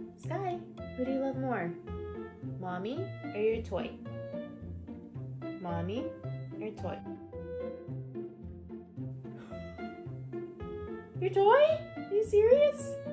Sky, who do you love more? Mommy or your toy? Mommy or toy? Your toy? Are you serious?